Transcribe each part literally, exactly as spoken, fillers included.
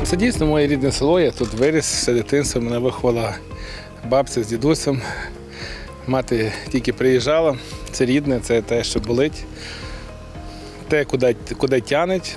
Це дійсно моє рідне село, я тут виріс, все дитинство, мене виховала бабця з дідусем. Мати тільки приїжджала, це рідне, це те, що болить, те, куди, куди тянеть.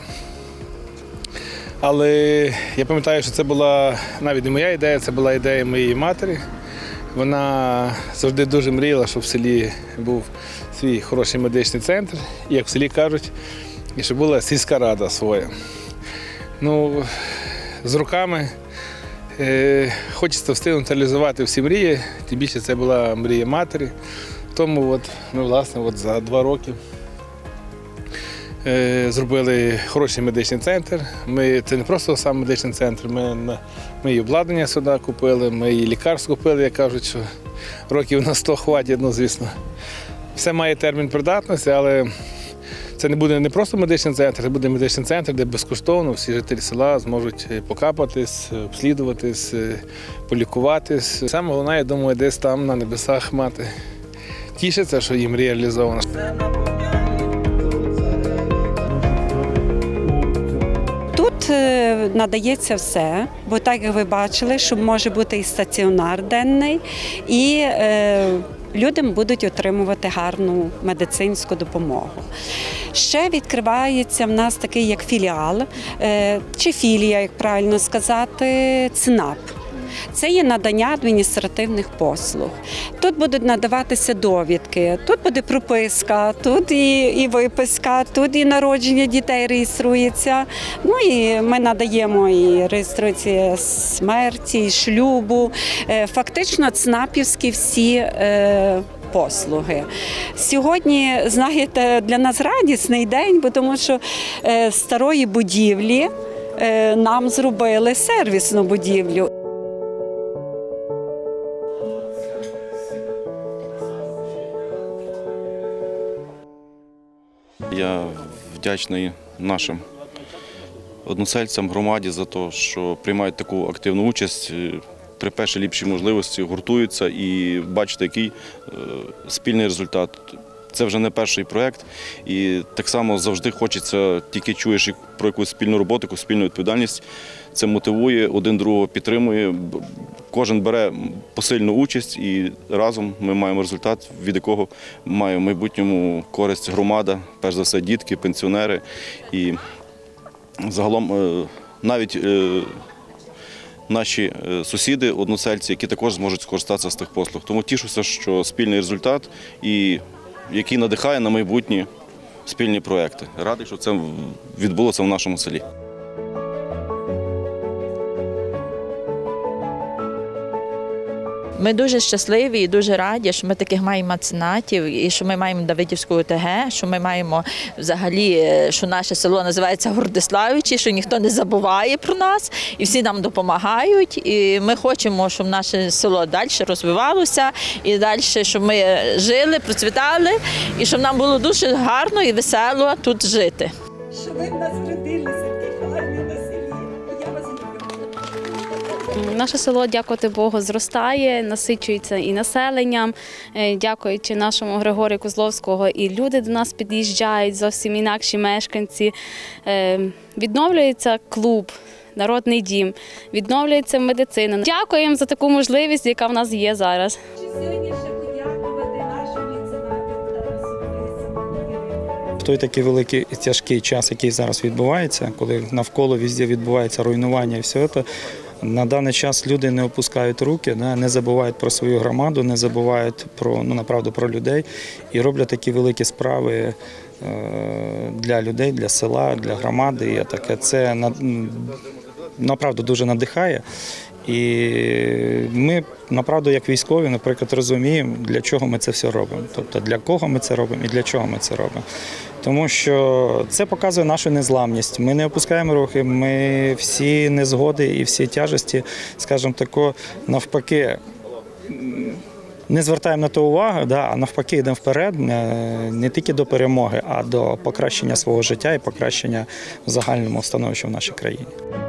Але я пам'ятаю, що це була навіть не моя ідея, це була ідея моєї матері. Вона завжди дуже мріяла, щоб в селі був свій хороший медичний центр, і, як в селі кажуть, і щоб була сільська рада своя. Ну, з роками е, хочеться встигнути реалізувати всі мрії, тим більше це була мрія матері. Тому от ми, власне, от за два роки е, зробили хороший медичний центр. Ми, це не просто сам медичний центр, ми, ми і обладнання сюди купили, ми і лікарство купили, як кажуть, що років на сто хватить, ну, звісно. Все має термін придатності, але це не буде не просто медичний центр, це буде медичний центр, де безкоштовно всі жителі села зможуть покапатись, обслідуватись, полікуватись. Саме головне, я думаю, десь там на небесах мати тішиться, що їм реалізовано. Тут надається все, бо так, як ви бачили, що може бути і стаціонар денний, і е, людям будуть отримувати гарну медицинську допомогу. Ще відкривається в нас такий як філіал, е, чи філія, як правильно сказати, ЦНАП. Це є надання адміністративних послуг. Тут будуть надаватися довідки, тут буде прописка, тут і, і виписка, тут і народження дітей реєструється. Ну і ми надаємо і реєстрацію смерті, і шлюбу. Фактично ЦНАПівські всі е, послуги. Сьогодні, знаєте, для нас радісний день, бо тому що е, старої будівлі е, нам зробили сервісну будівлю. Я вдячний нашим односельцям, громаді за те, що приймають таку активну участь, при першій ліпшій можливості гуртуються і бачите, який спільний результат. Це вже не перший проєкт, і так само завжди хочеться, тільки чуєш про якусь спільну роботу, якусь спільну відповідальність, це мотивує, один другого підтримує, кожен бере посильну участь і разом ми маємо результат, від якого має в майбутньому користь громада, перш за все дітки, пенсіонери і загалом навіть наші сусіди, односельці, які також зможуть скористатися з тих послуг. Тому тішуся, що спільний результат, і який надихає на майбутні спільні проекти. Радий, що це відбулося в нашому селі. Ми дуже щасливі і дуже раді, що ми таких маємо меценатів, і що ми маємо Давидівську ОТГ, що ми маємо взагалі, що наше село називається Гордиславичі, що ніхто не забуває про нас, і всі нам допомагають. І ми хочемо, щоб наше село далі розвивалося, і далі, щоб ми жили, процвітали, і щоб нам було дуже гарно і весело тут жити. Що ви в нас родилися, такі гарні на селі. Я вас люблю. Наше село, дякувати Богу, зростає, насичується і населенням. Дякуючи нашому Григорію Козловського, і люди до нас під'їжджають, зовсім інакші мешканці. Відновлюється клуб, народний дім, відновлюється медицина. Дякуємо за таку можливість, яка в нас є зараз. В той такий великий тяжкий час, який зараз відбувається, коли навколо везде відбувається руйнування і все це, на даний час люди не опускають руки, не забувають про свою громаду, не забувають про, ну, направду, про людей і роблять такі великі справи для людей, для села, для громади. І таке. Це направду дуже надихає. І ми, направду, як військові, наприклад, розуміємо, для чого ми це все робимо. Тобто, для кого ми це робимо і для чого ми це робимо. Тому що це показує нашу незламність. Ми не опускаємо руки, ми всі незгоди і всі тяжесті, скажімо тако, навпаки, не звертаємо на то увагу, да, а навпаки йдемо вперед, не тільки до перемоги, а до покращення свого життя і покращення загального становища в нашій країні.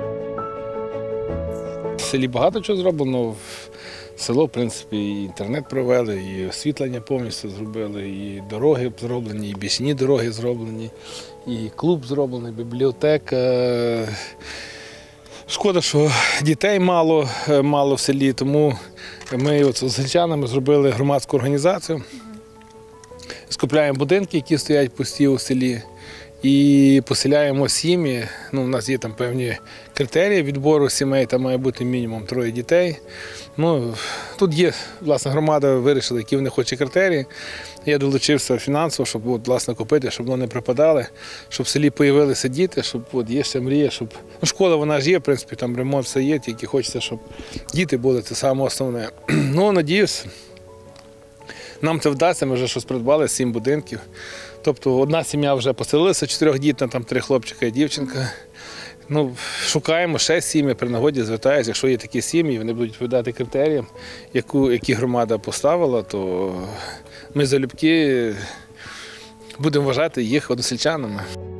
В селі багато чого зроблено. Село, в принципі, і інтернет провели, і освітлення повністю зробили, і дороги зроблені, і бічні дороги зроблені, і клуб зроблений, бібліотека. Шкода, що дітей мало, мало в селі, тому ми от з сельчанами зробили громадську організацію. Скупляємо будинки, які стоять пусті у селі, і поселяємо сім'ї. Ну, у нас є там певні критерії відбору сімей, там має бути мінімум троє дітей. Ну, тут є, власне, громада вирішила, які вони хочуть критерії. Я долучився фінансово, щоб от, власне, купити, щоб вони не припадали, щоб в селі з'явилися діти, щоб от, є ще мрія, щоб ну, школа вона ж є, в принципі, там ремонт все є, тільки хочеться, щоб діти були, це саме основне. Ну, надіюсь, нам це вдасться, ми вже щось придбали, сім будинків. Тобто одна сім'я вже поселилася, чотирьохдітна, там три хлопчика і дівчинка. Ну, шукаємо ще сім'ї, при нагоді звертаюся, якщо є такі сім'ї, вони будуть відповідати критеріям, яку, які громада поставила, то ми залюбки будемо вважати їх односельчанами.